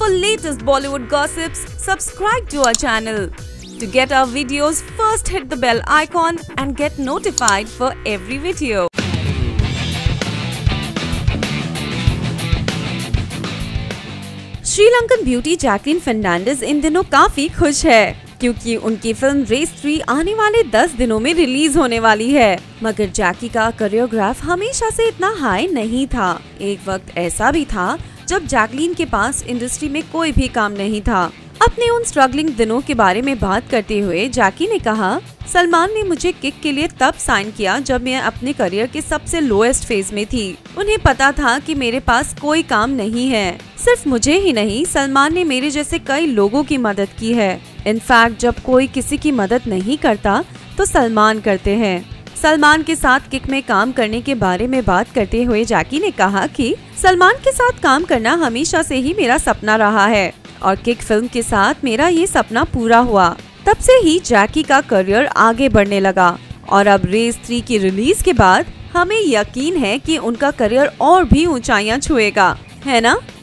For latest Bollywood gossips, subscribe to our channel. To get our videos, first hit the bell icon and get notified for every video. Sri Lankan beauty Jacqueline Fernandez इन दिनों काफी खुश है क्योंकि उनकी film race 3 आने वाले 10 दिनों में रिलीज होने वाली है। मगर जैकी का करियोग्राफ हमेशा से इतना हाई नहीं था। एक वक्त ऐसा भी था जब जैकलीन के पास इंडस्ट्री में कोई भी काम नहीं था। अपने उन स्ट्रगलिंग दिनों के बारे में बात करते हुए जैकी ने कहा, सलमान ने मुझे किक के लिए तब साइन किया जब मैं अपने करियर के सबसे लोएस्ट फेज में थी। उन्हें पता था कि मेरे पास कोई काम नहीं है। सिर्फ मुझे ही नहीं, सलमान ने मेरे जैसे कई लोगों की मदद की है। इनफैक्ट जब कोई किसी की मदद नहीं करता तो सलमान करते हैं। सलमान के साथ किक में काम करने के बारे में बात करते हुए जैकी ने कहा कि सलमान के साथ काम करना हमेशा से ही मेरा सपना रहा है और किक फिल्म के साथ मेरा ये सपना पूरा हुआ। तब से ही जैकी का करियर आगे बढ़ने लगा और अब रेस 3 की रिलीज के बाद हमें यकीन है कि उनका करियर और भी ऊंचाइयां छुएगा, है ना?